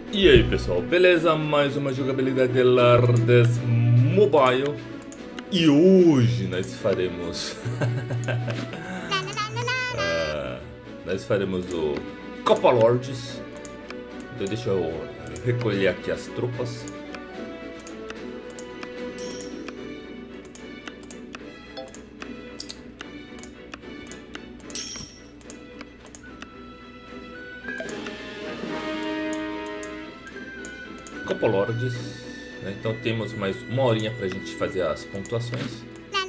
E aí pessoal, beleza? Mais uma jogabilidade de Lardes Mobile. E hoje nós faremos nós faremos o Copa Lords. Então deixa eu recolher aqui as tropas. Copa Lords, né? Então temos mais uma horinha pra gente fazer as pontuações.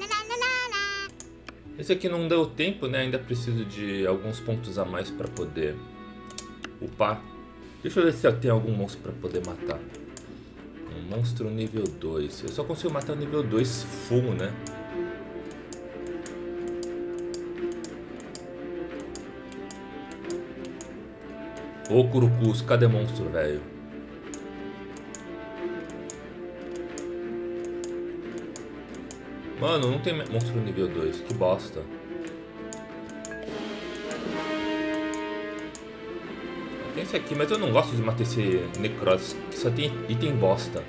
Esse aqui não deu tempo, né? Ainda preciso de alguns pontos a mais para poder upar. Deixa eu ver se tem algum monstro para poder matar. Um monstro nível 2. Eu só consigo matar o nível 2 full, né? Ô Curucus, cadê monstro, velho? Mano, não tem monstro nível 2, que bosta. Tem esse aqui, mas eu não gosto de matar esse Necros, que só tem item bosta.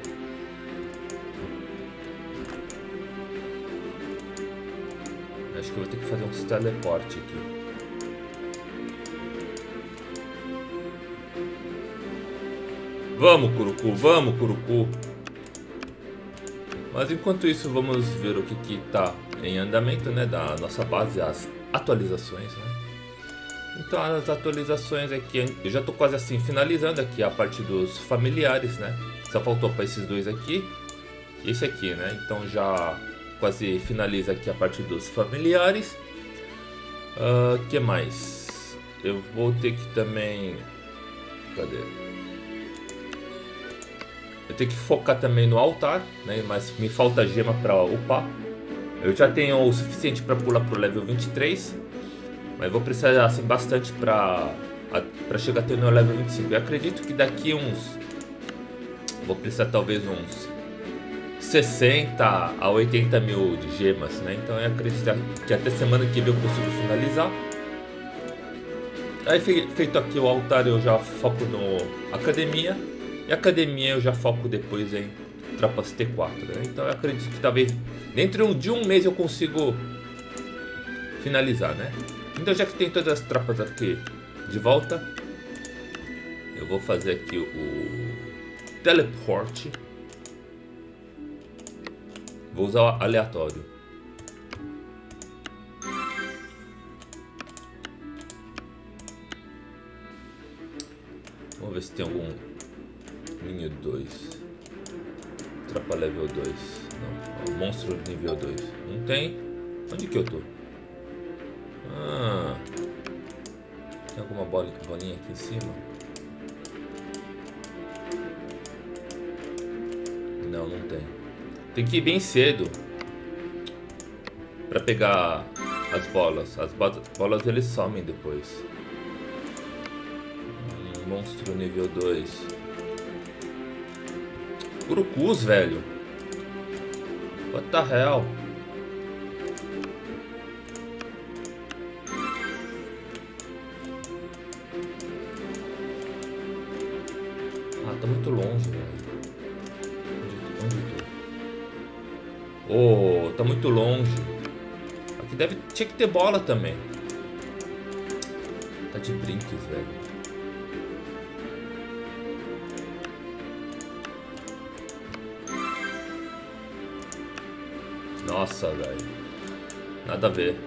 Acho que eu vou ter que fazer uns teleporte aqui. Vamos, Curucu, vamos, Curucu. Mas enquanto isso, vamos ver o que está em andamento, né, da nossa base, as atualizações, né? Então as atualizações aqui, eu já estou quase assim finalizando aqui a parte dos familiares, né? Só faltou para esses dois aqui e esse aqui, né? Então já quase finaliza aqui a parte dos familiares. Que mais? Eu vou ter que também... Cadê? Eu tenho que focar também no altar, né? Mas me falta gema para upar. Eu já tenho o suficiente para pular pro level 23. Mas vou precisar assim bastante para chegar até no level 25. Eu acredito que daqui uns... Vou precisar talvez uns 60 a 80 mil de gemas, né? Então eu acredito que até semana que vem eu consigo finalizar. Aí feito aqui o altar, eu já foco no academia. E academia eu já foco depois em tropas T4, né? Então eu acredito que talvez dentro de um mês eu consigo finalizar, né? Então já que tem todas as tropas aqui de volta, eu vou fazer aqui o teleporte. Vou usar o aleatório. Vamos ver se tem algum Ninho 2. Tropa level 2. Não. Monstro nível 2. Não tem. Onde que eu tô? Tem alguma bolinha aqui em cima? Não, não tem. Tem que ir bem cedo pra pegar as bolas. As bolas eles somem depois. Monstro nível 2. Curucus, velho. What the hell? Tá muito longe, velho. Onde eu tô? Oh, tá muito longe. Aqui tinha que ter bola também. Tá de brinques, velho. Nossa, velho. Nada a ver.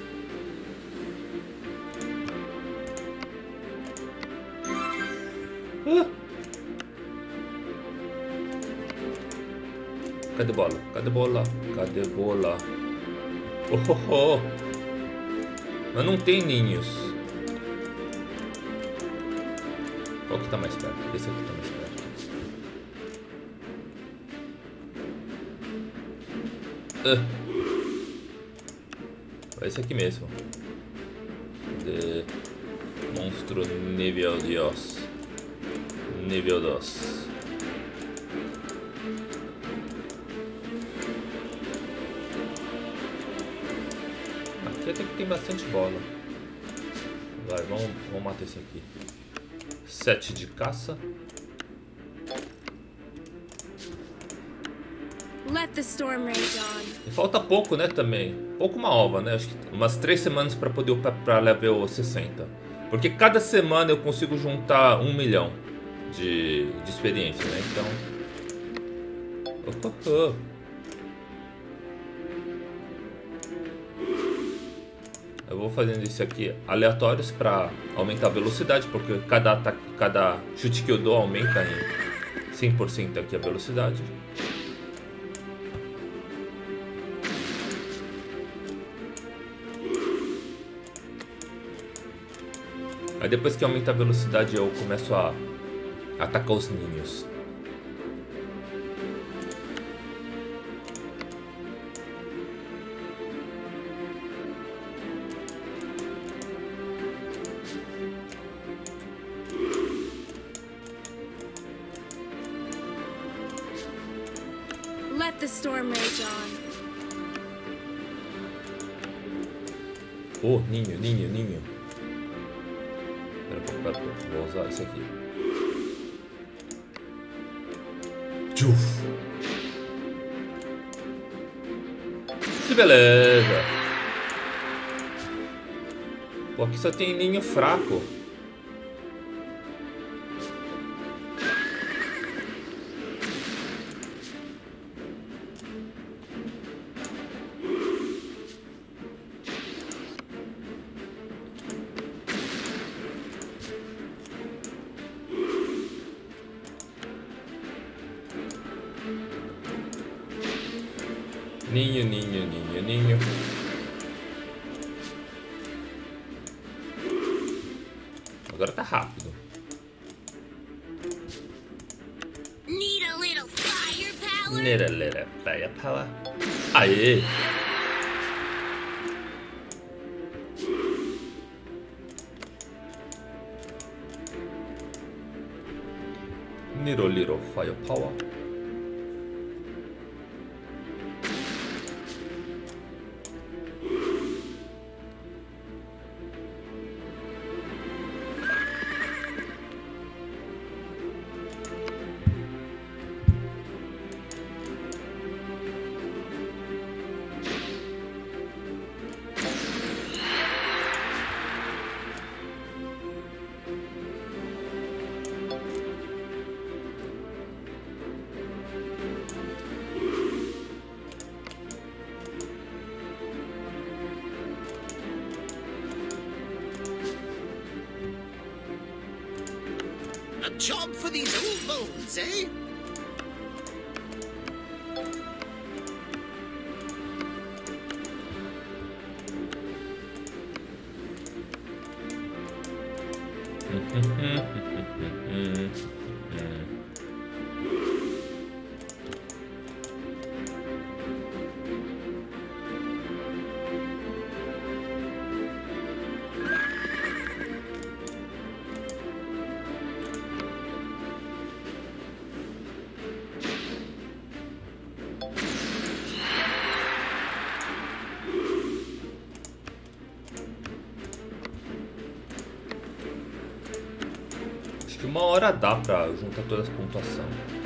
Cadê bola? Cadê bola? Cadê bola? Oh, oh, oh. Mas não tem ninhos. Qual que tá mais perto? Esse aqui tá mais perto. Esse aqui mesmo. De monstro nível 2. Nível 2. Aqui até que tem bastante bola. Vai, vamos matar esse aqui. 7 de caça. Let the storm rage on. E falta pouco, né, também. Pouco uma ova, né? Acho que umas 3 semanas para poder upar pra level 60. Porque cada semana eu consigo juntar 1 milhão de experiência, né? Então... Eu vou fazendo isso aqui aleatórios para aumentar a velocidade, porque cada chute que eu dou aumenta em 100% aqui a velocidade. Aí depois que aumenta a velocidade eu começo a atacar os ninhos. Let the storm rage on. Oh, ninho. Pera um pouco. Vou usar isso aqui. Tchuf. Que beleza. Pô, aqui só tem ninho fraco. Ninho. Agora tá rápido. Need a little firepower? Nerelera, firepower. Aê! Little firepower. A job for these old bones, eh? Acho que 1 hora dá pra juntar toda essa pontuação.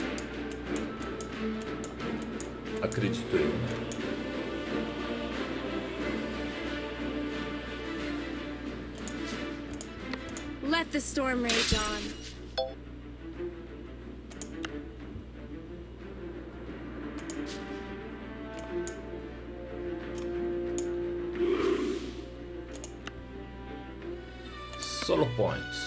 Acredito eu, né? Let the storm rage on. Solo points.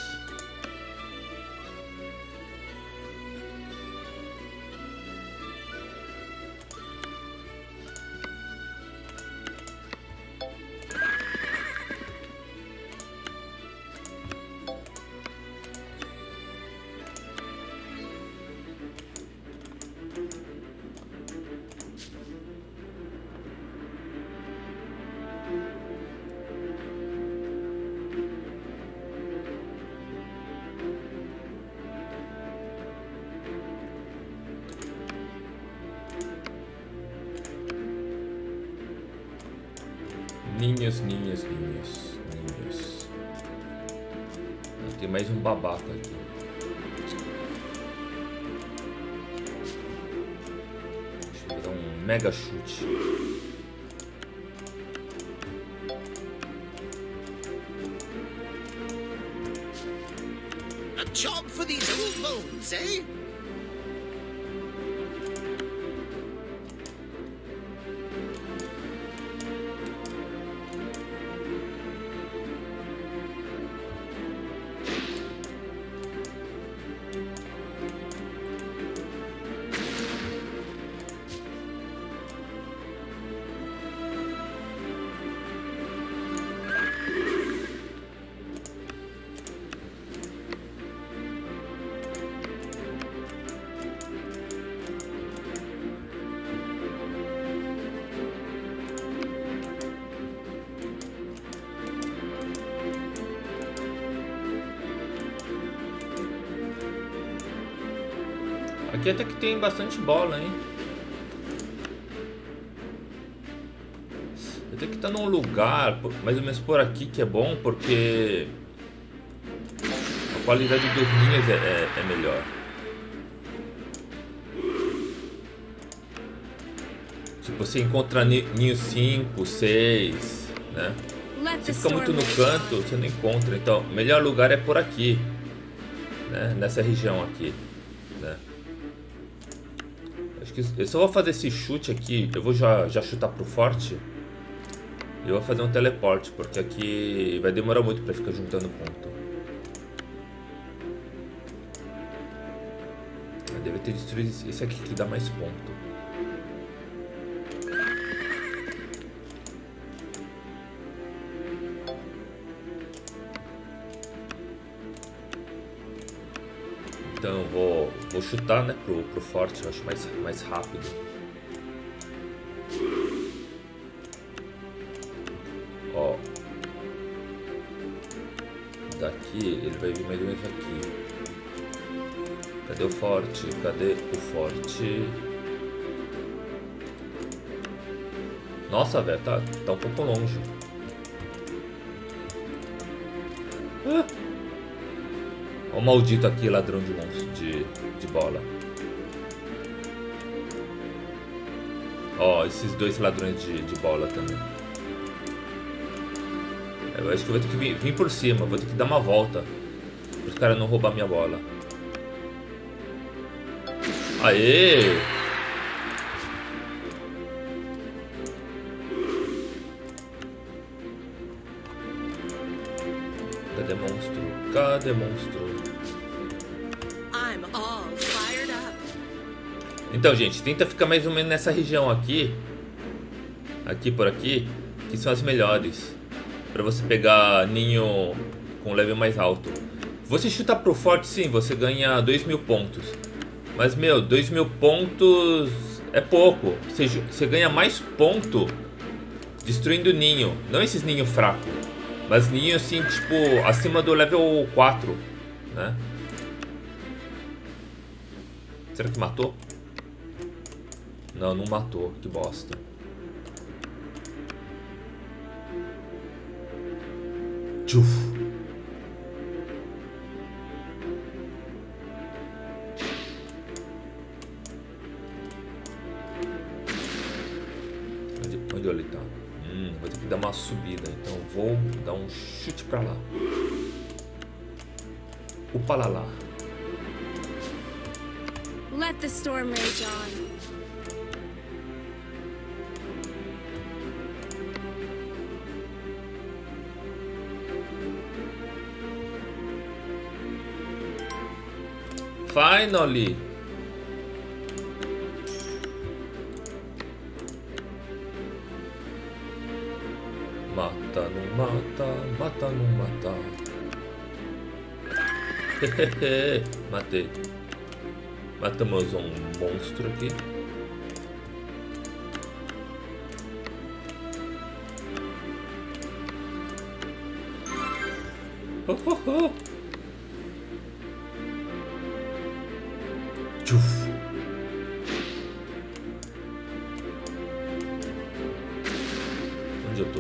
Ninhos. Tem mais um babaca aqui. Deixa eu dar um Mega chute. A job for these old bones, eh? Aqui até que tem bastante bola, hein? Até que tá num lugar, mais ou menos por aqui, que é bom, porque a qualidade dos ninhos é melhor. Tipo, você encontra ninho 5, 6, né? Se fica muito no canto, você não encontra. Então, o melhor lugar é por aqui, né? Nessa região aqui, né? Acho que eu só vou fazer esse chute aqui. Eu vou já chutar pro forte. E eu vou fazer um teleporte, porque aqui vai demorar muito pra ficar juntando ponto. Eu deve ter destruído esse aqui que dá mais ponto. Então eu vou chutar, né, pro forte, eu acho mais rápido. Ó. Daqui ele vai vir mais ou menos aqui. Cadê o forte? Cadê o forte? Nossa, velho, tá um pouco longe. Ah. Ó o maldito aqui, ladrão de monstro de bola. Ó, esses dois ladrões de bola também. Eu acho que eu vou ter que vir por cima, vou ter que dar uma volta para os caras não roubar minha bola. Aê! Cadê monstro? Cadê monstro? I'm all fired up. Então, gente, tenta ficar mais ou menos nessa região aqui. Aqui por aqui, que são as melhores. Pra você pegar ninho com level mais alto. Você chuta pro forte, sim, você ganha 2.000 pontos. Mas, meu, 2.000 pontos é pouco. Você ganha mais ponto destruindo ninho. Não esses ninhos fracos, mas ninho assim, tipo, acima do level 4, né? Será que matou? Não, não matou, que bosta. Tchuf. Onde ele tá? Vou ter que dar uma subida, então vou dar um chute pra lá. Opa lá lá. Let the storm rage on. Finally! Mata, não mata, mata, não mata. Matei. Matamos um monstro aqui. Tchuf. Onde eu tô?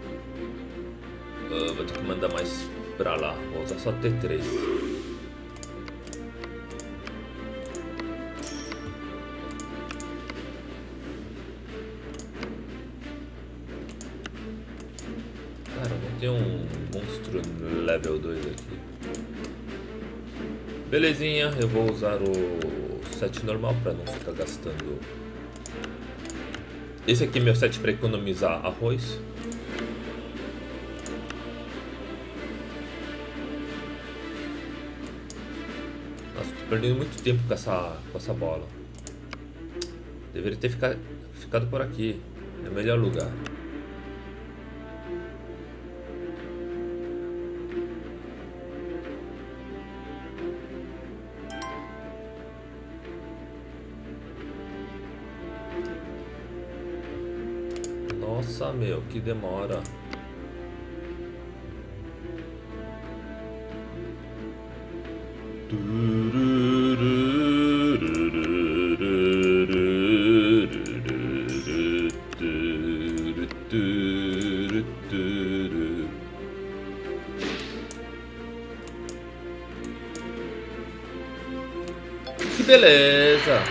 Vou ter que mandar mais pra lá. Vou usar só T3. level 2 aqui. Belezinha, eu vou usar o set normal para não ficar gastando. Esse aqui é meu set para economizar arroz. Nossa, tô perdendo muito tempo com essa bola. Deveria ter ficado por aqui. É o melhor lugar. Nossa, meu, que demora. Que beleza!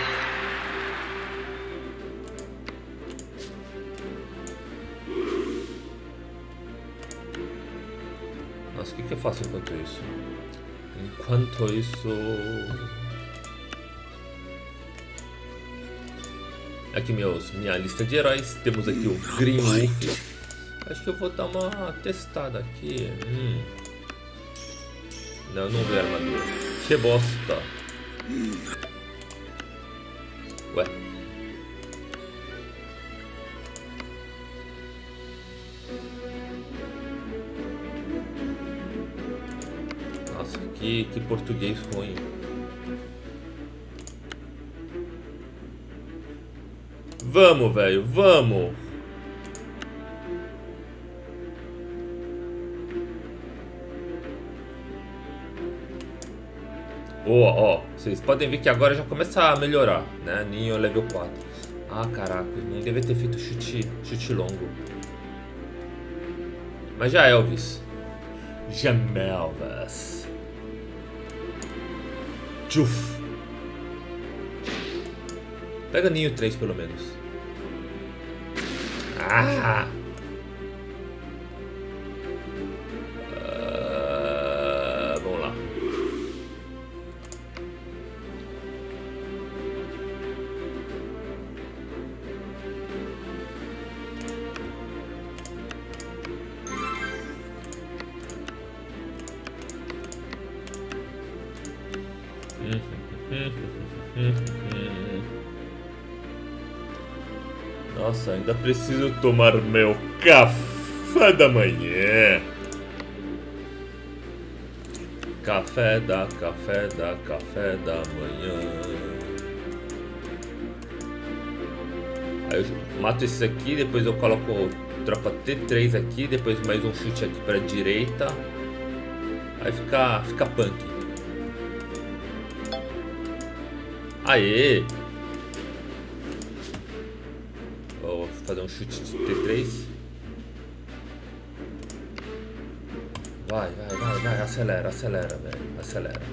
Nossa, o que eu faço enquanto isso? Enquanto isso... Aqui minha lista de heróis. Temos aqui o Green Wolf. Acho que eu vou dar uma testada aqui. Não vi a armadura. Que bosta. Ué. Nossa, que português ruim. Vamos, velho, vamos. Ó, vocês podem ver que agora já começa a melhorar, né? Ninho level 4. Ah, caraca, não devia ter feito chute longo. Mas já Elvis. Jamelvas. Tchuf. Pega Ninho 3 pelo menos. Ah! Vamos lá. Nossa, ainda preciso tomar meu café da manhã. Café da manhã. Aí eu mato esse aqui, depois eu coloco tropa T3 aqui, depois mais um chute aqui para direita. Aí fica punk. Aê! Vou fazer um chute de T3. Vai, acelera, velho, acelera.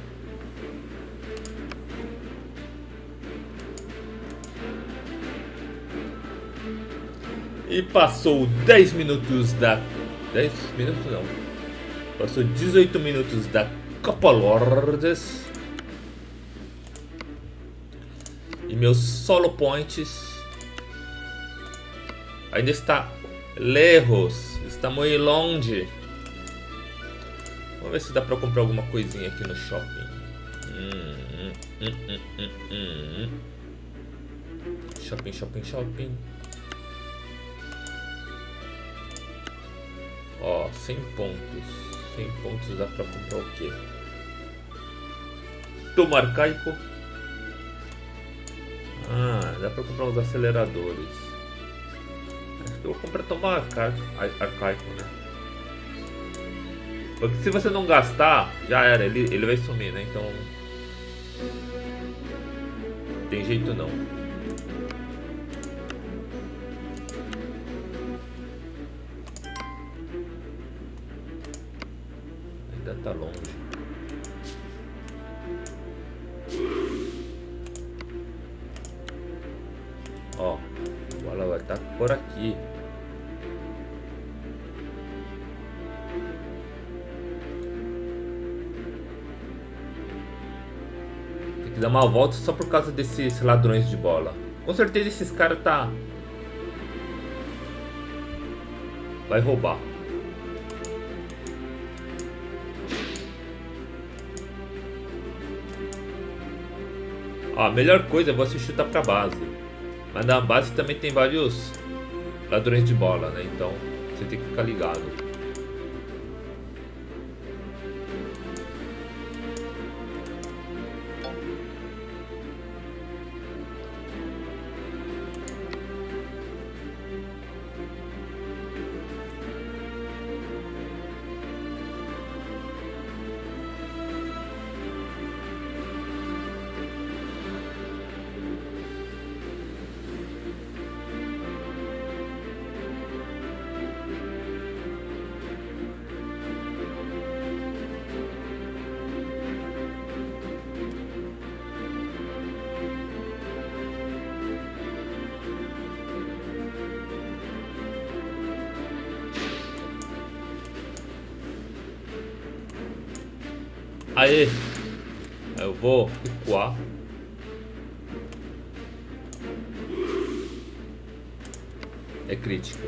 E passou 10 minutos da... 10 minutos não. Passou 18 minutos da Copa Lordes. E meus solo points ainda está lejos. Está muito longe. Vamos ver se dá pra comprar alguma coisinha aqui no shopping. Shopping. Ó, 100 pontos. 100 pontos dá pra comprar o quê? Tomo arcaico. Ah, dá pra comprar uns aceleradores. Acho que eu vou comprar tomar arcaico, né? Porque se você não gastar, já era, ele vai sumir, né? Então... tem jeito não. Ainda tá longe. Ó, a bola vai estar por aqui. que dar uma volta só por causa desses ladrões de bola. Com certeza esses caras vai roubar. Ó, a melhor coisa é você chutar pra base. Mas na base também tem vários ladrões de bola, né? Então você tem que ficar ligado. Aê! Eu vou recuar. É crítico.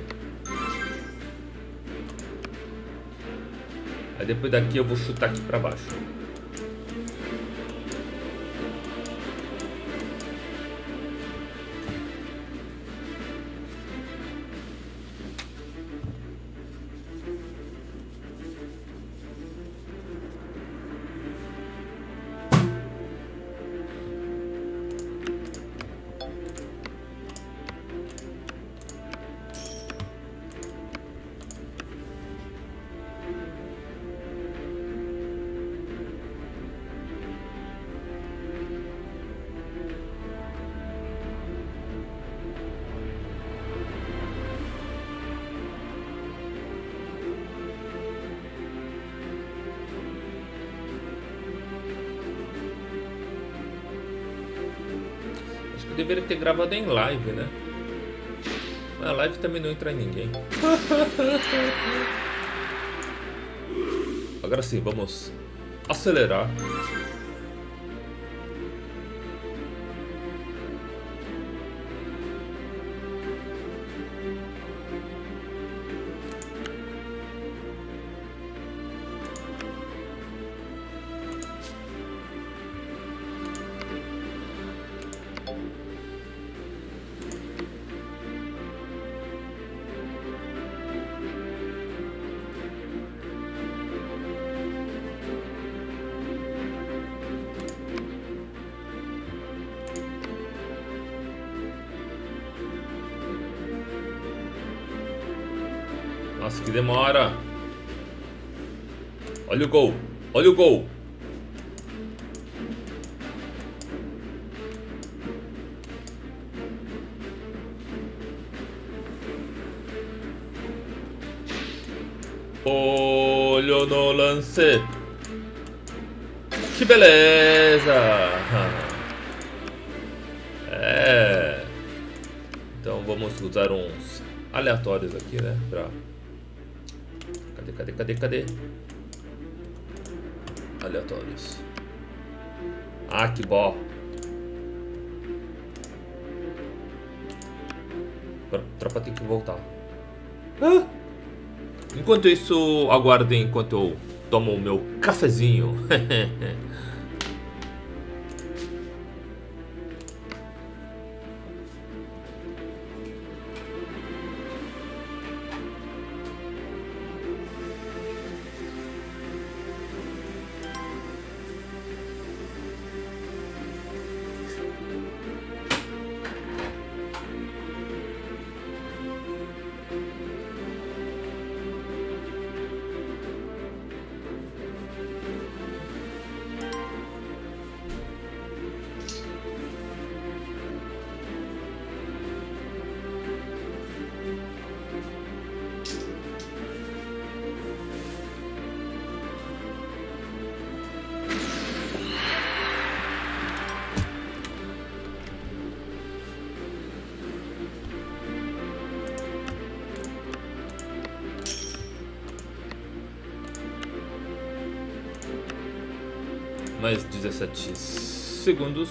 Aí depois daqui eu vou chutar aqui pra baixo. Deveria ter gravado em live, né? Mas a live também não entra em ninguém. Agora sim, vamos acelerar. Nossa, que demora. Olha o gol. Olha o gol. Olho no lance. Que beleza. É. Então vamos usar uns aleatórios aqui, né? Pra... Cadê? Aleatórios. Ah, que bom. A tropa tem que voltar. Ah! Enquanto isso, aguardem enquanto eu tomo o meu cafezinho. Mais 17. segundos.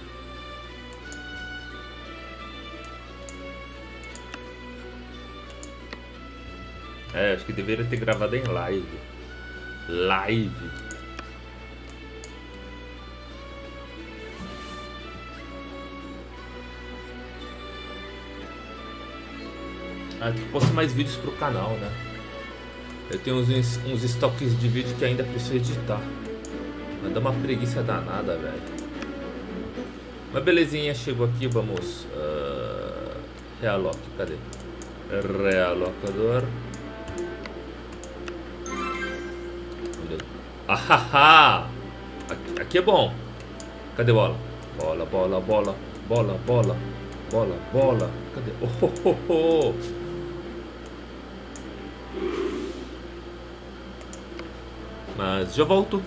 É, acho que deveria ter gravado em live. Ah, tem que postar mais vídeos pro canal, né? Eu tenho uns estoques de vídeo que ainda preciso editar. Mas dá uma preguiça danada, velho. Mas belezinha, chegou aqui, vamos... Realoc, cadê? Realocador. Ahaha! Aqui é bom. Cadê bola? Bola. Cadê? Oh. Mas já volto.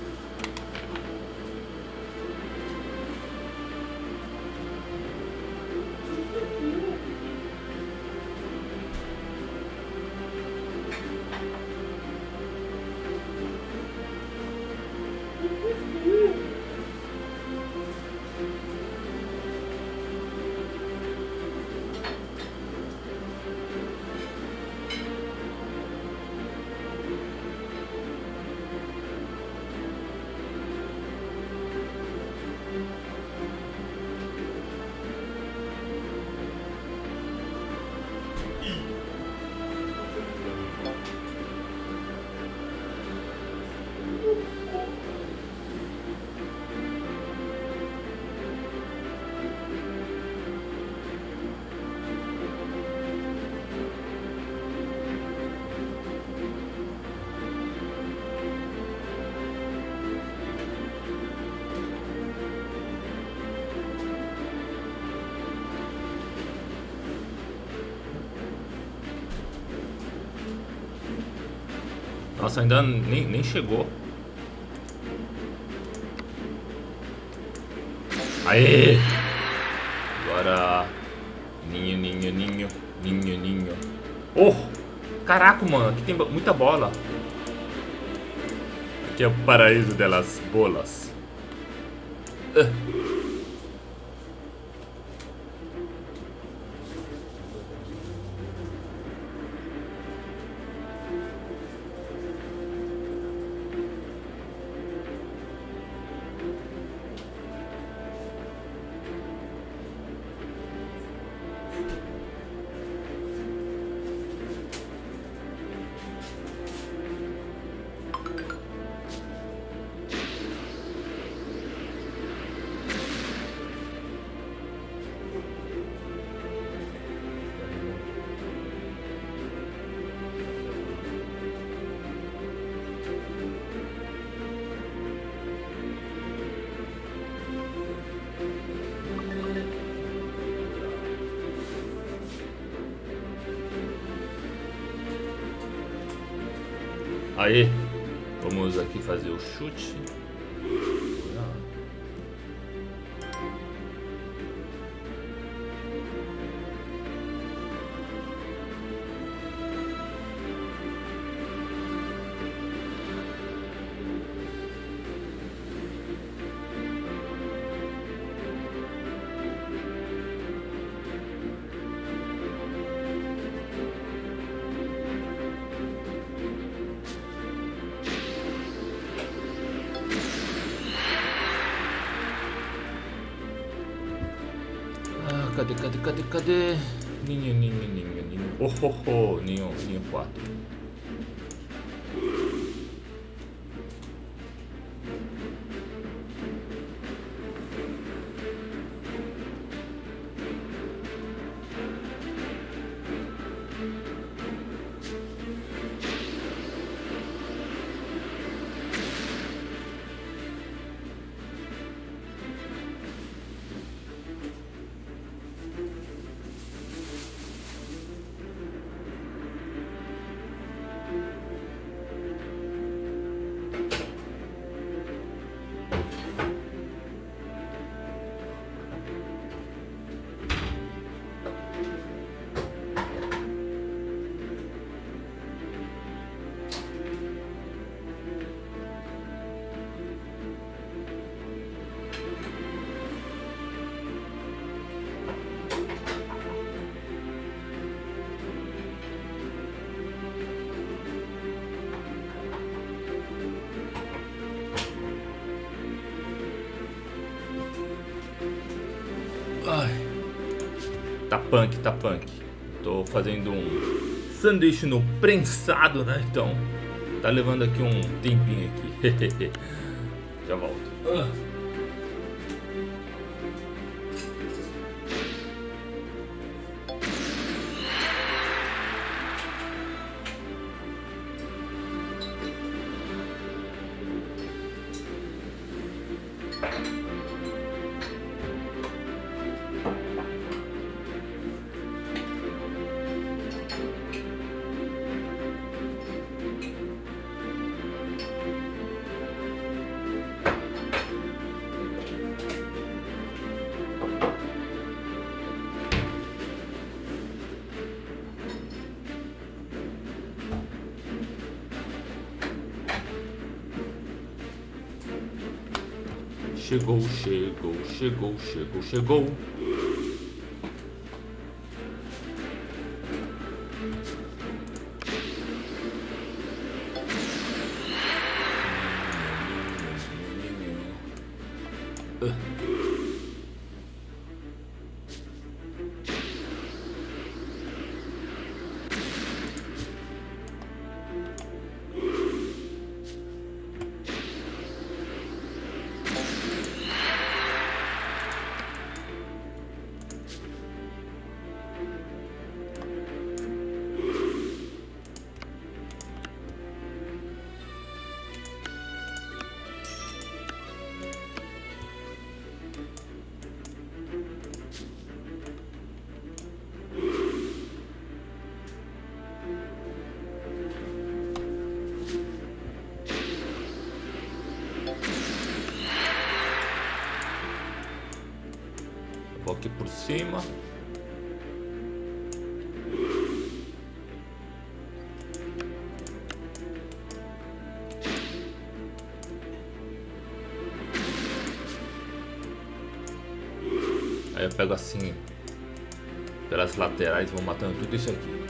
Nossa, ainda nem chegou. Aê! Agora... Ninho. Oh! Caraca, mano. Aqui tem muita bola. Aqui é o paraíso delas bolas. Aí, vamos aqui fazer o chute. Cadê? Ninho. Oh, ninho 4. Ai. Tá punk, tá punk. Tô fazendo um sanduíche no prensado, né? Então tá levando aqui um tempinho aqui. Já volto. Chegou, chegou, chegou, chegou, chegou. Vou aqui por cima. Aí eu pego assim pelas laterais, vou matando tudo isso aqui.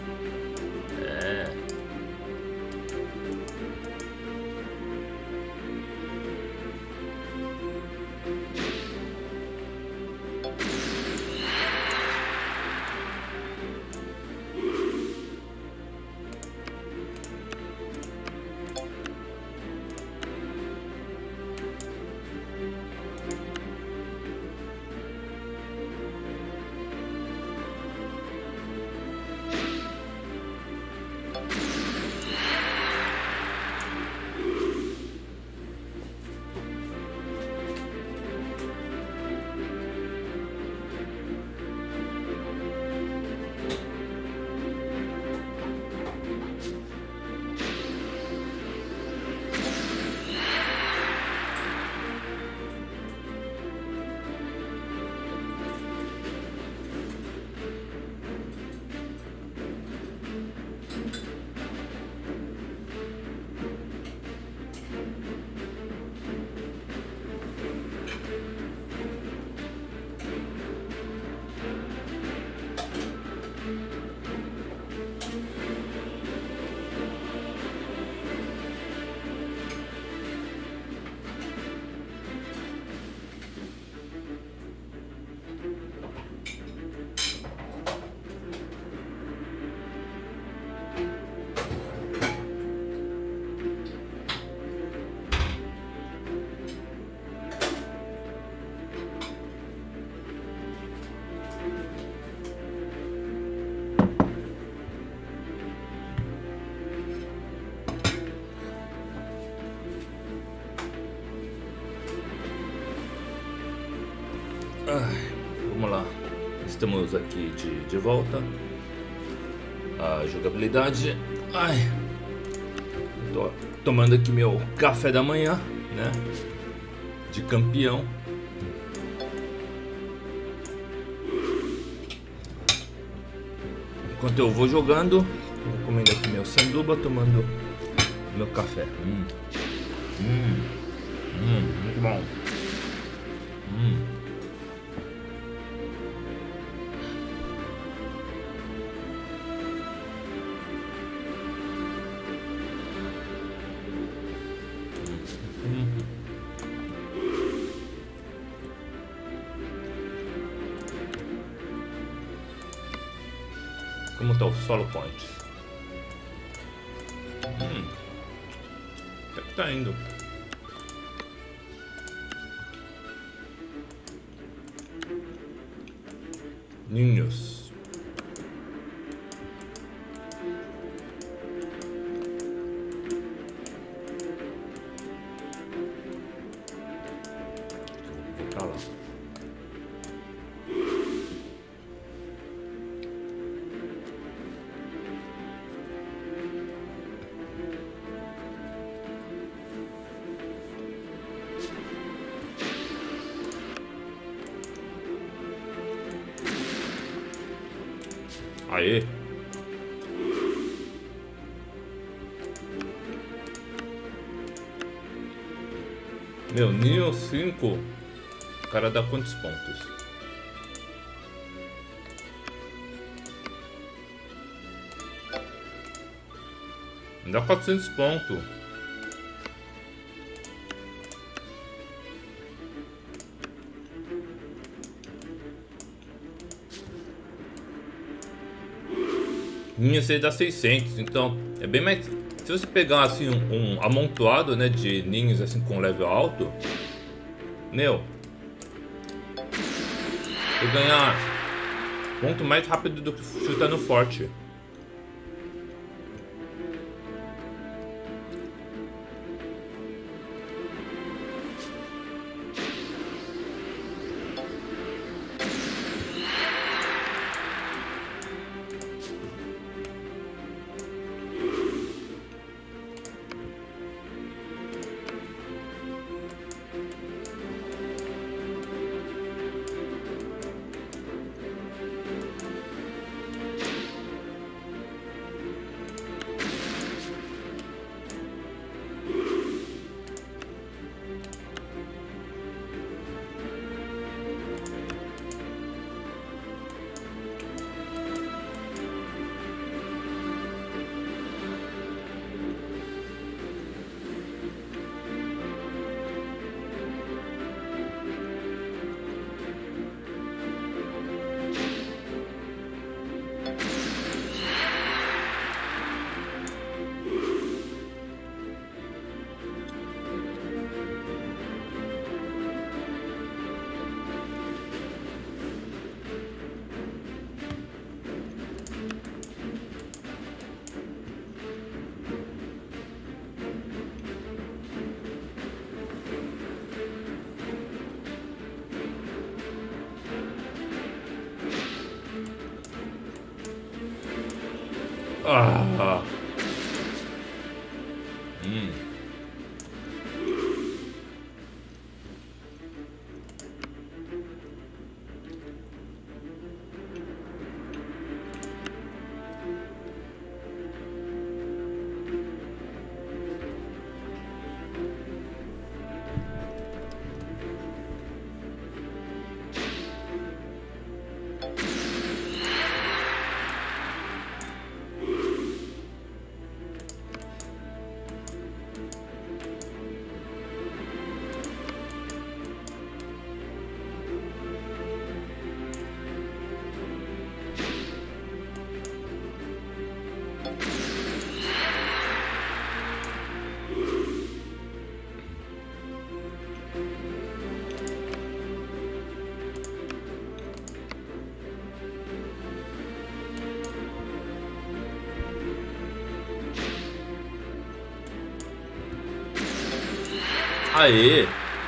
Vamos lá, estamos aqui de volta. A jogabilidade. Tô tomando aqui meu café da manhã, né? De campeão. Enquanto eu vou jogando, vou comendo aqui meu sanduba, tomando meu café. Muito bom. Como tá o solo point? Até que tá indo. Ninhos. Vou pra lá. Aê! Meu, nível 5. O cara dá quantos pontos? Dá 400 pontos. Ninho 6 dá 600, então é bem mais. Se você pegar assim um amontoado, né, de ninhos assim com level alto, meu, você ganhar ponto mais rápido do que chutando forte. Ah. Aê!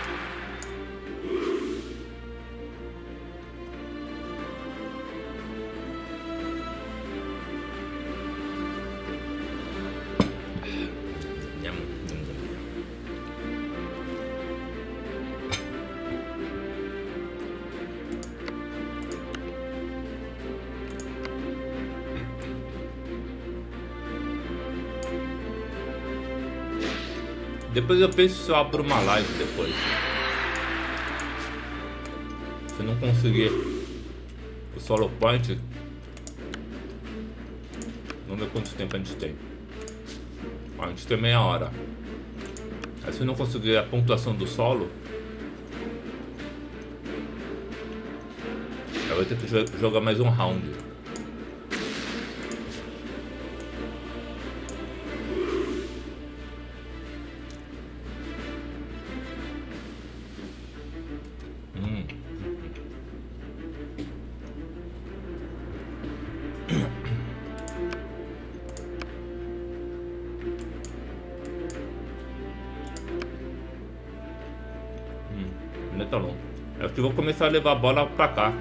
Depois eu penso se eu abro uma live depois. Se eu não conseguir o solo point, vamos ver quanto tempo a gente tem. A gente tem meia hora. Aí se eu não conseguir a pontuação do solo, eu vou ter que jogar mais um round. Acho que vou começar a levar a bola pra cá.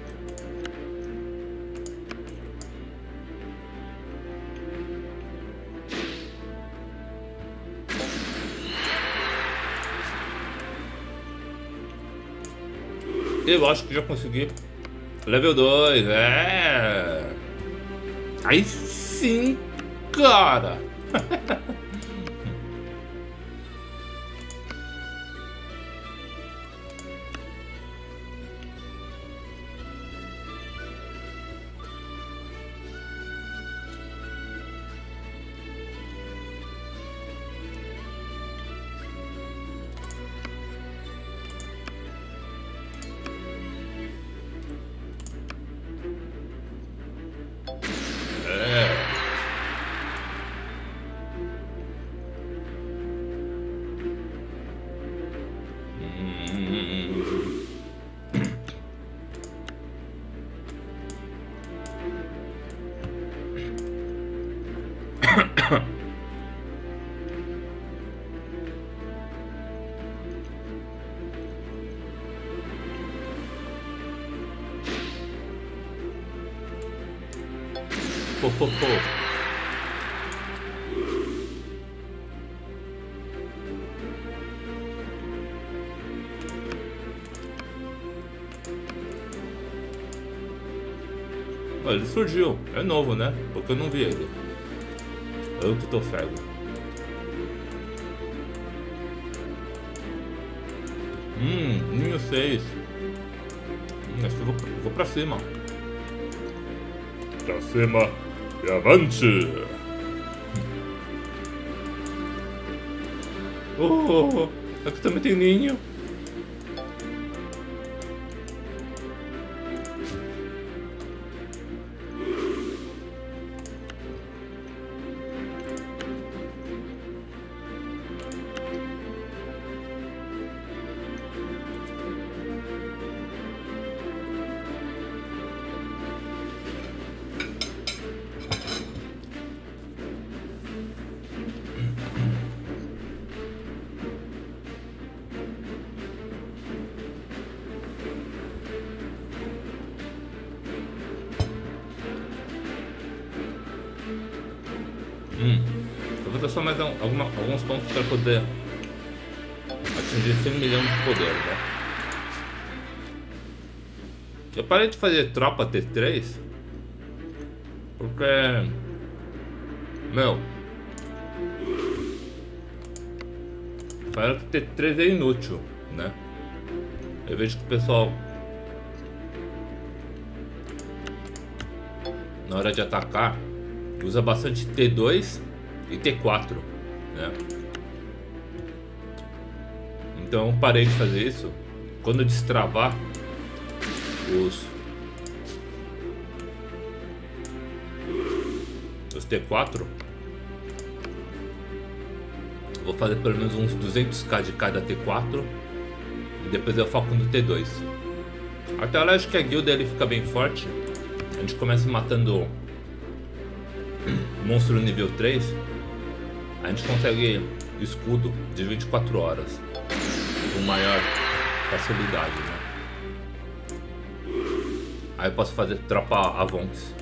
Eu acho que já consegui. Level 2, é. Aí sim, cara. Pô, pô, pô. Olha, ele surgiu. É novo, né? Porque eu não vi ele. Eu que tô cego. Ninho 6. Acho que eu vou pra cima. Pra cima e avante! Oh, aqui também tem ninho. Eu vou dar só mais alguns pontos para poder atingir 100 milhões de poder, né? Eu parei de fazer tropa T3 porque, meu, falaram que T3 é inútil, né? Eu vejo que o pessoal, na hora de atacar, usa bastante T2 e T4, né? Então eu parei de fazer isso. Quando destravar os T4, vou fazer pelo menos uns 200k de cada T4 e depois eu foco no T2. Até lá acho que a guilda ele fica bem forte. A gente começa matando monstro nível 3, a gente consegue escudo de 24 horas com maior facilidade, né? Aí eu posso fazer tropa Avontes.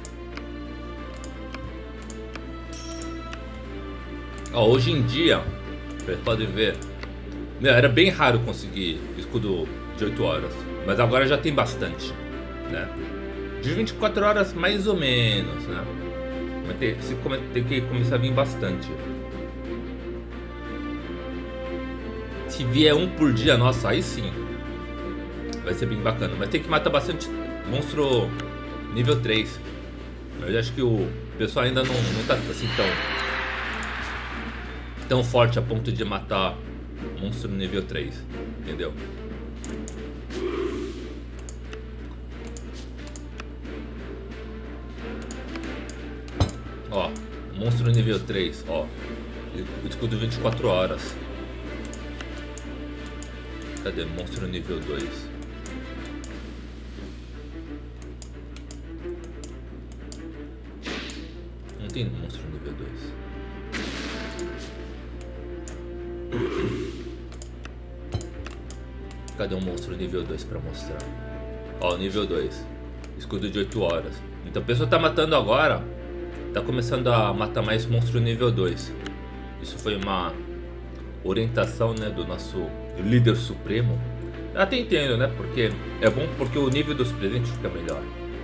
Hoje em dia, vocês podem ver, era bem raro conseguir escudo de 8 horas, mas agora já tem bastante, né? De 24 horas mais ou menos, né? Tem que começar a vir bastante. Se vier um por dia, nossa, aí sim vai ser bem bacana. Mas tem que matar bastante monstro nível 3. Eu acho que o pessoal ainda não tá assim tão forte a ponto de matar monstro nível 3, entendeu? Ó, monstro nível 3, ó. Escudo 24 horas. Cadê monstro nível 2? Não tem monstro nível 2. cadê um monstro nível 2 pra mostrar? Ó, nível 2. Escudo de 8 horas. Então a pessoa tá matando agora. Tá começando a matar mais monstro nível 2. Isso foi uma orientação, né, do nosso líder supremo. Eu até entendo, né? Porque é bom porque o nível dos presentes fica melhor.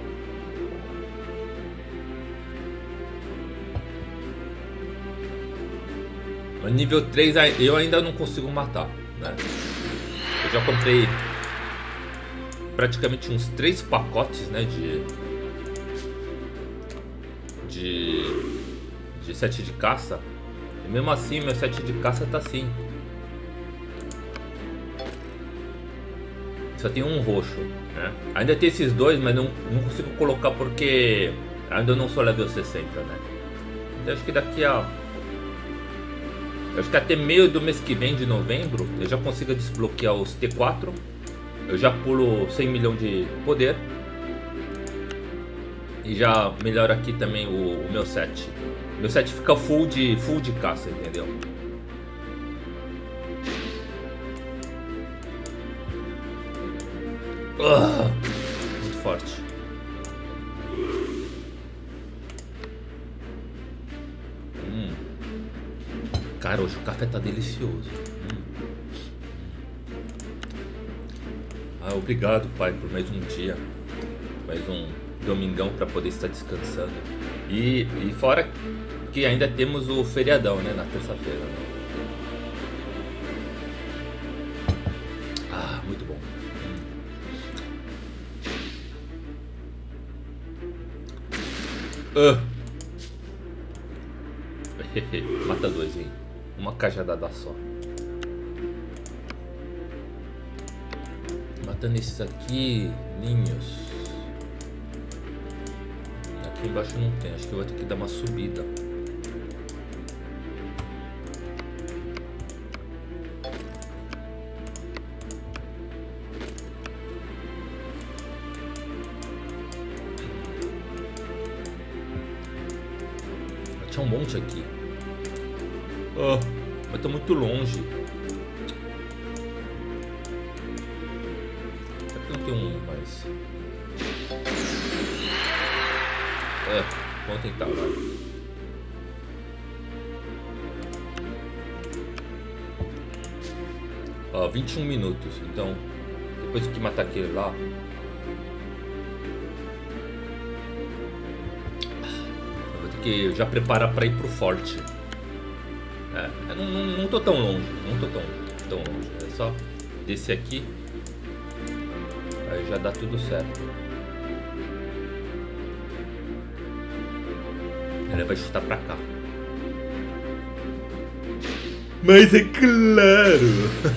Mas nível 3 eu ainda não consigo matar, né? Eu já comprei praticamente uns 3 pacotes, né, de set de caça. E mesmo assim meu set de caça tá assim. Só tem um roxo, né? Ainda tem esses dois, mas não consigo colocar porque ainda não sou level 60, né? Então acho que daqui a... acho que até meio do mês que vem, de novembro, eu já consigo desbloquear os T4. Eu já pulo 100 milhões de poder. E já melhoro aqui também o meu set. Meu set fica full de caça, entendeu? Muito forte. Cara, hoje o café tá delicioso. Obrigado, pai, por mais um dia. Mais um domingão para poder estar descansando. E fora que ainda temos o feriadão, né, na terça-feira. Muito bom. Mata 2, hein? Uma cajadada só. Matando esses aqui, ninhos. Aqui embaixo não tem, acho que eu vou ter que dar uma subida. Tinha um monte aqui. Mas tô muito longe. Não tem um mais. Vamos tentar, vai. Ó, 21 minutos. Então, depois que matar aquele lá, eu vou ter que já preparar pra ir pro forte. Eu não tô tão longe. Não tô tão longe. É só descer aqui. Aí já dá tudo certo. Ele vai chutar pra cá. Mas é claro!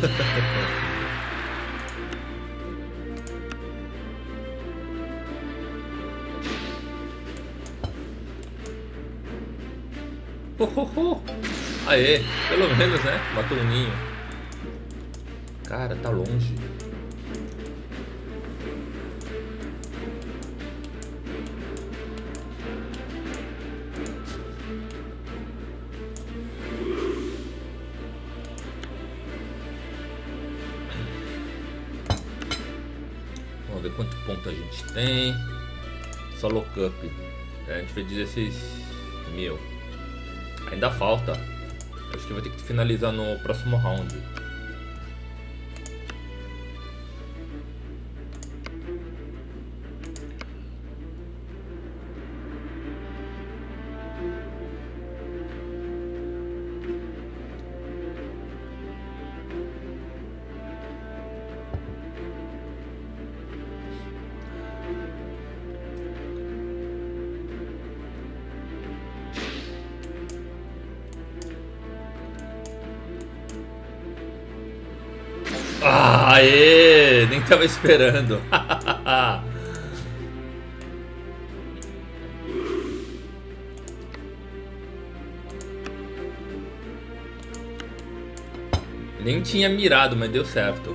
Aê, pelo menos, né? Matou um ninho. Cara, tá longe. Vamos ver quanto ponto a gente tem. Solo Cup. A gente fez 16 mil. Ainda falta. Acho que vai ter que finalizar no próximo round. Aê! Nem tava esperando. Nem tinha mirado, mas deu certo.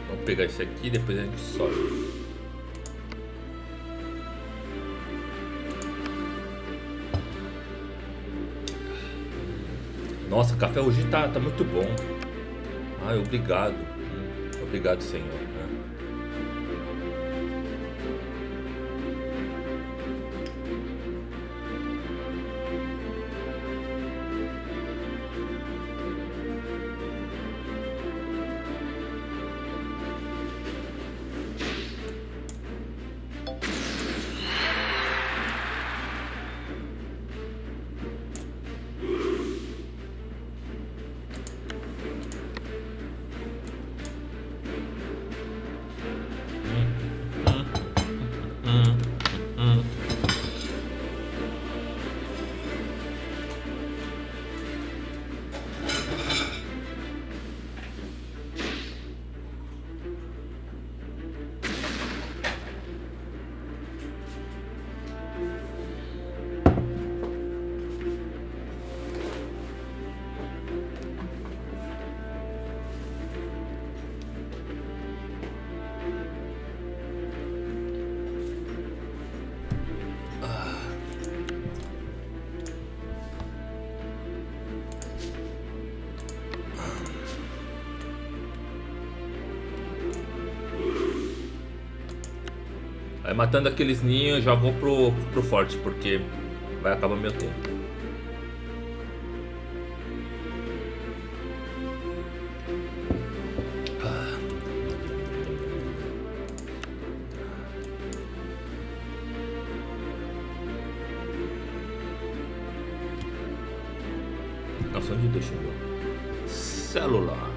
Vamos pegar esse aqui e depois a gente sobe. Nossa, o café hoje tá muito bom. Ai, obrigado. Obrigado, Senhor. Aí matando aqueles ninhos, já vou pro forte, porque vai acabar meu tempo. Nossa, onde deixa eu ver? Celular.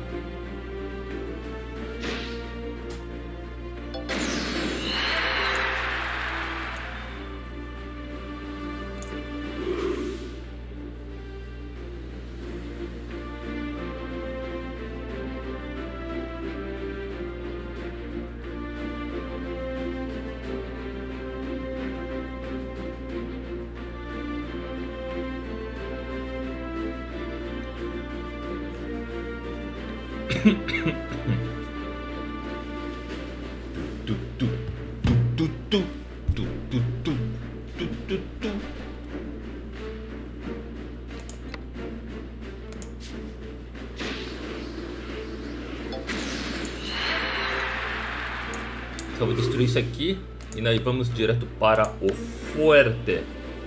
Então vou destruir isso aqui e nós vamos direto para o fuerte.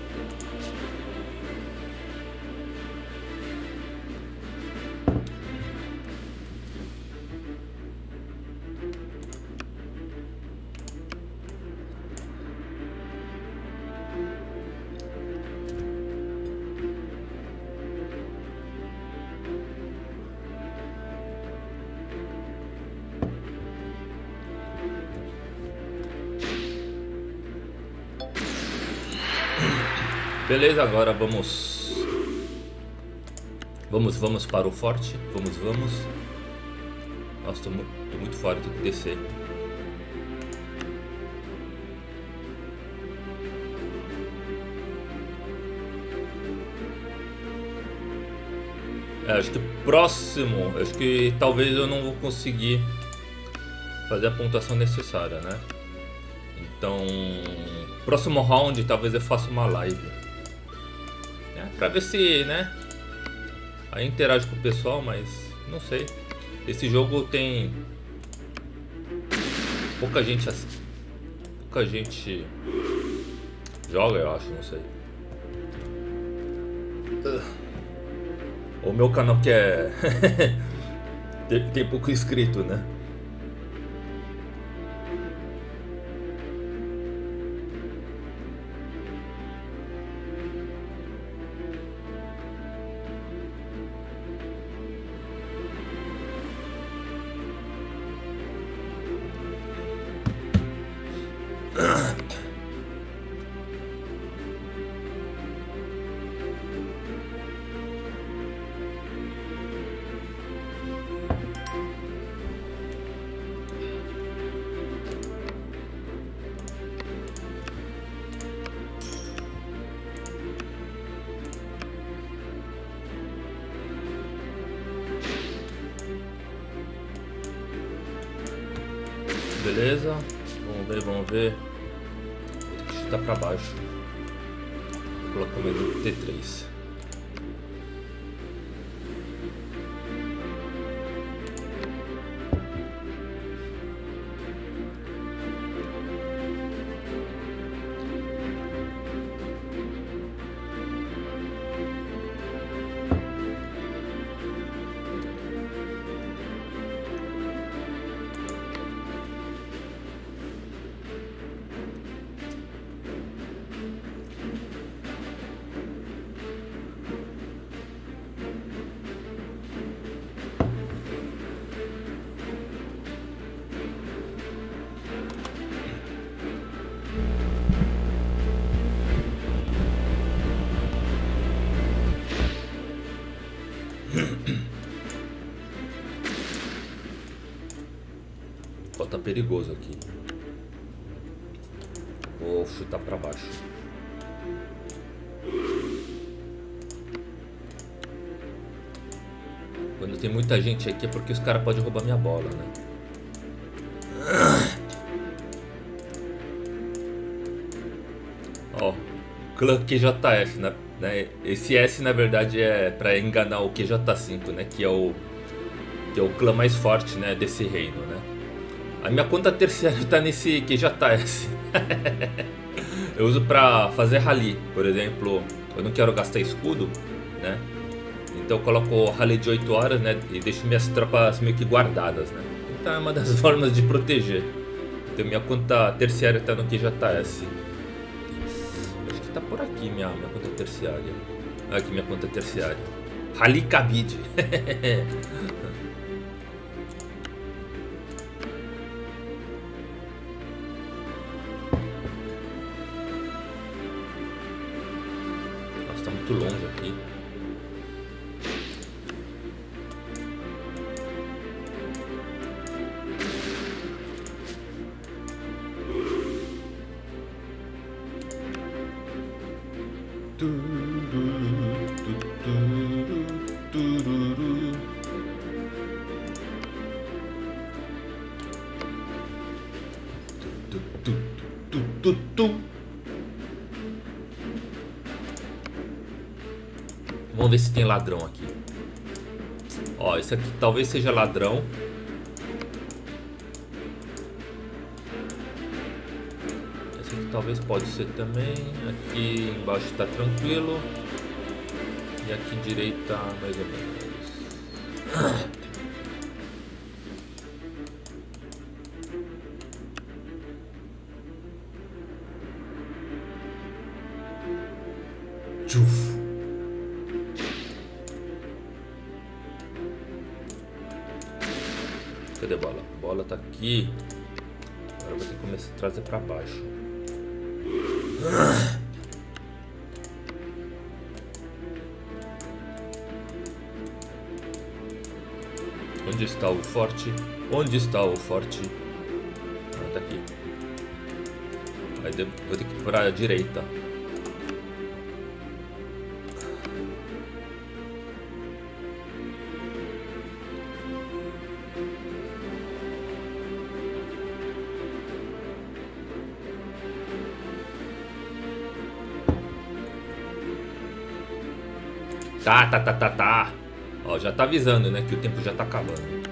Beleza, agora vamos para o forte. Vamos. Nossa, tô muito fora, tenho que descer. Acho que próximo, acho que talvez eu não vou conseguir fazer a pontuação necessária, né? Então, próximo round talvez eu faça uma live. Pra ver se, né, aí interage com o pessoal, mas não sei. Esse jogo tem pouca gente joga, eu acho, não sei. O meu canal que é tem pouco inscrito, né? Beleza. Vamos ver. Vou ter que chutar pra baixo. Vou colocar o meu T3. Ó, tá perigoso aqui. Vou chutar pra baixo. Quando tem muita gente aqui é porque os caras podem roubar minha bola, né? Ó, clã QJF, né? Esse S na verdade é pra enganar o QJ5, né? Que é o clã mais forte, né? Desse reino, né? A minha conta terciária tá nesse QJS. Eu uso pra fazer rally, por exemplo. Eu não quero gastar escudo, né? Então eu coloco rally de 8 horas, né? E deixo minhas tropas meio que guardadas, né? Então é uma das formas de proteger. Então minha conta terciária tá no QJS. Acho que tá por aqui minha conta terciária. Aqui minha conta terciária. Rally Cabide. Nossa, tá muito longe aqui. Vamos ver se tem ladrão aqui. Ó, esse aqui talvez seja ladrão. Esse aqui talvez pode ser também. Aqui embaixo tá tranquilo. E aqui direita mais ou menos. Tchuf. Cadê a bola? A bola tá aqui. Agora eu vou ter que começar a trazer pra baixo. Onde está o forte? Onde está o forte? Ah, tá aqui. Aí vou ter que ir pra direita. Tá. Ó, já tá avisando, né, que o tempo já tá acabando.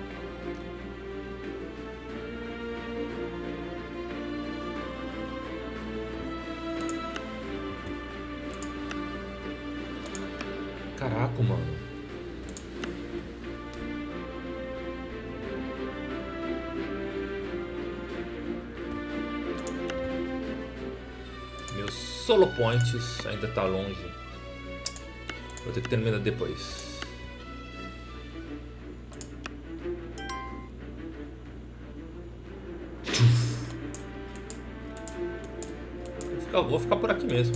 Caraca, mano. Meus solo points ainda tá longe. Vou ter que terminar depois. Vou ficar por aqui mesmo.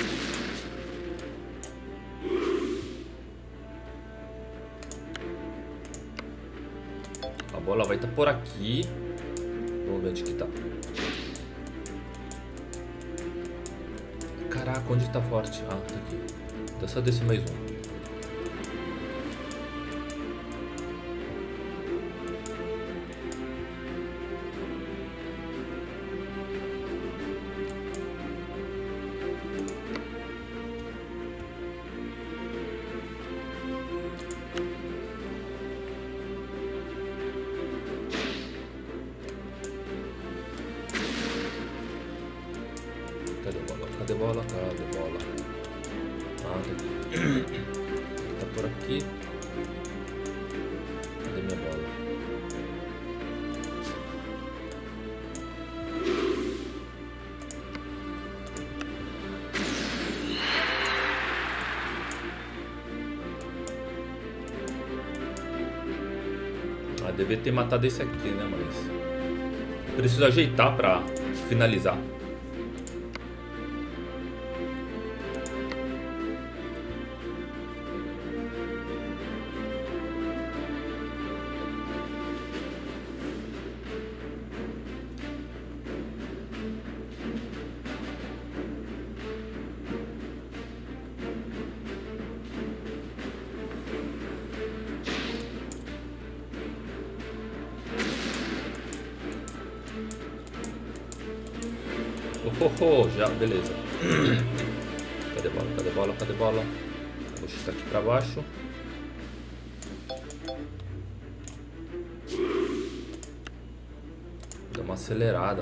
A bola vai estar por aqui. Vamos ver onde que tá. Caraca, onde tá forte? Ah, tá aqui. Então só descer mais um. Cadê bola? Cadê bola? Ah, tá aqui. Tá por aqui. Cadê minha bola? Ah, devia ter matado esse aqui, né? Mas preciso ajeitar pra finalizar. Já, beleza. Cadê bola? Cadê bola? Cadê bola? Vou chutar aqui pra baixo. Dá uma acelerada.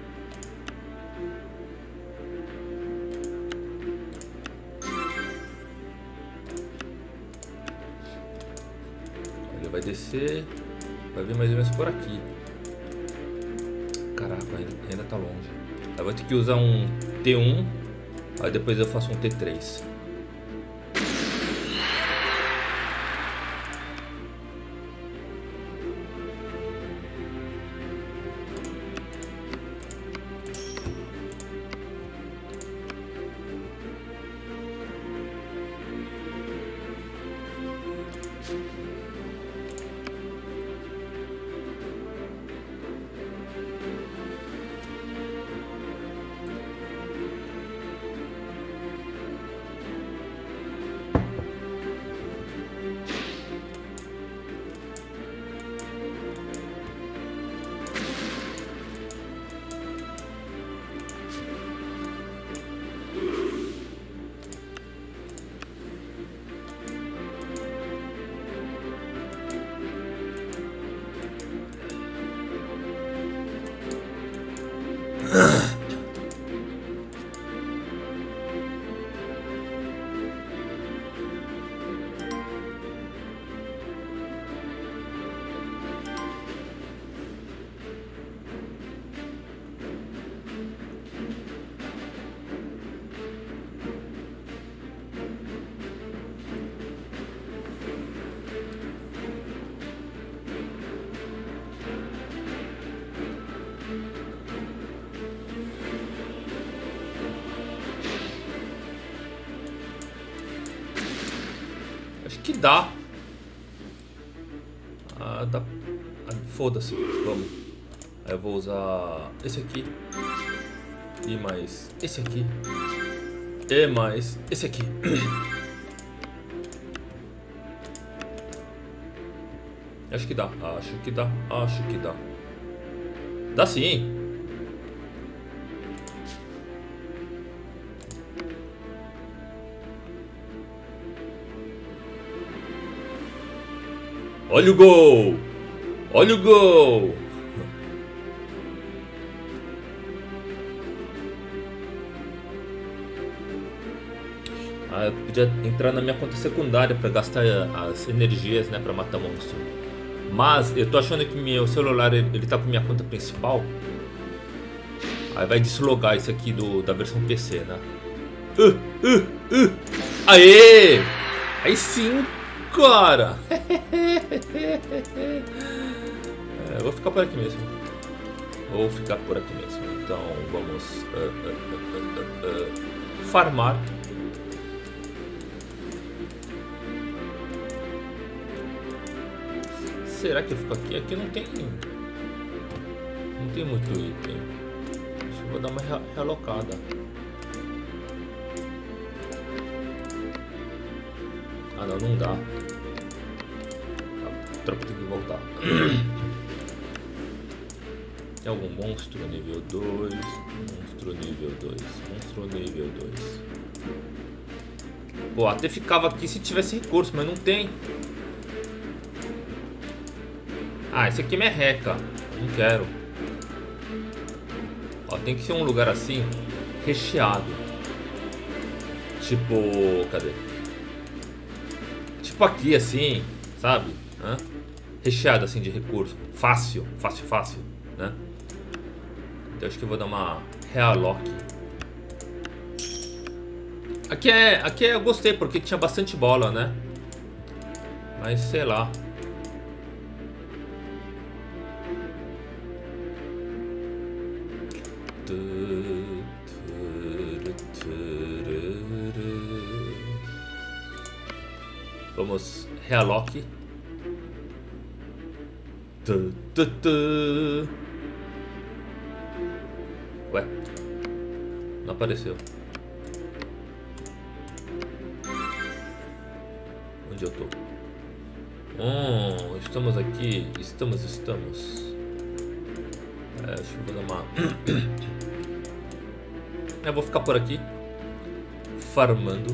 Ele vai descer. Vai vir mais ou menos por aqui. Caraca, ainda tá longe. Eu vou ter que usar um T1, aí depois eu faço um T3. Acho que dá. Dá. Foda-se, vamos. Aí eu vou usar esse aqui. E mais esse aqui. E mais esse aqui. Acho que dá, acho que dá, acho que dá. Dá sim. Olha o gol! Olha o gol! Eu podia entrar na minha conta secundária para gastar as energias, né, para matar monstro. Mas eu tô achando que meu celular ele tá com minha conta principal. Aí vai deslogar esse aqui da versão PC, né? Aê! Aí sim, cara! Eu vou ficar por aqui mesmo. Vou ficar por aqui mesmo. Então vamos farmar. Será que eu fico aqui? Aqui não tem muito item. Acho que vou dar uma realocada. Ah não, não dá. A tropa tem que voltar. Tem algum monstro nível 2? Monstro nível 2. Monstro nível 2. Pô, até ficava aqui se tivesse recurso, mas não tem. Ah, esse aqui é merreca. Não quero. Ó, tem que ser um lugar assim, recheado. Tipo, cadê? Tipo aqui assim, sabe? Hã? Recheado assim de recurso. Fácil, fácil, fácil, né? Então acho que eu vou dar uma realock. Aqui eu gostei porque tinha bastante bola, né? Mas sei lá. Vamos realock. Ué, não apareceu. Onde eu tô? Estamos aqui. Estamos. Acho que vou dar uma... Eu vou ficar por aqui farmando.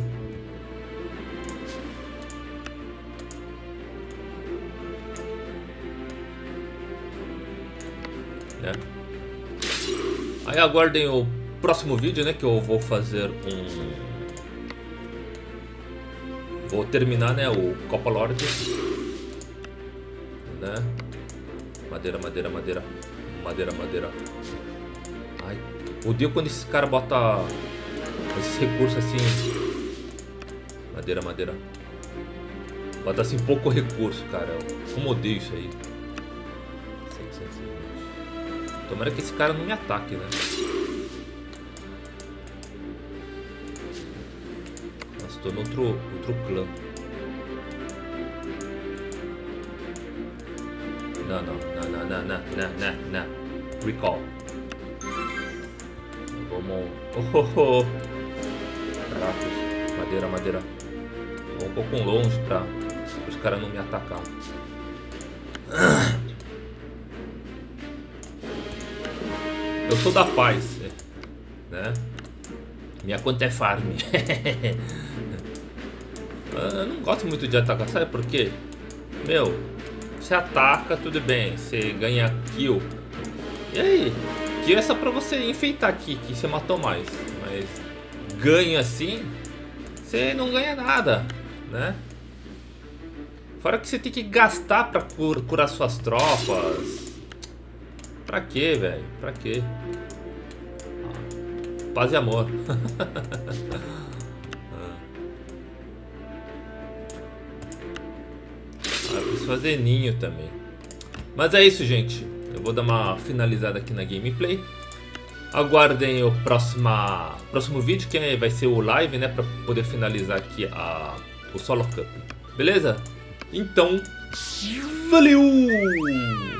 Aí aguardem o próximo vídeo, né? Que eu vou fazer vou terminar, né? O Copa Lord, né? Madeira. Ai, odeio quando esse cara bota esse recurso assim. Madeira. Bota assim pouco recurso, cara. Como odeio isso aí. Tomara que esse cara não me ataque, né? Nossa, tô no outro clã. Não. Recall. Vamos... Caraca. Madeira. Vou um pouco longe pra os caras não me atacar. Eu sou da paz, né? Minha conta é farm. Eu não gosto muito de atacar, sabe por quê? Meu, você ataca, tudo bem, você ganha kill. E aí? Kill é só pra você enfeitar aqui, que você matou mais. Mas ganho assim, você não ganha nada, né? Fora que você tem que gastar pra curar suas tropas. Pra quê, velho? Pra quê? Paz e amor. Eu preciso fazer ninho também. Mas é isso, gente. Eu vou dar uma finalizada aqui na gameplay. Aguardem o próximo vídeo, que vai ser o live, né? Pra poder finalizar aqui o Solo Cup. Beleza? Então, valeu!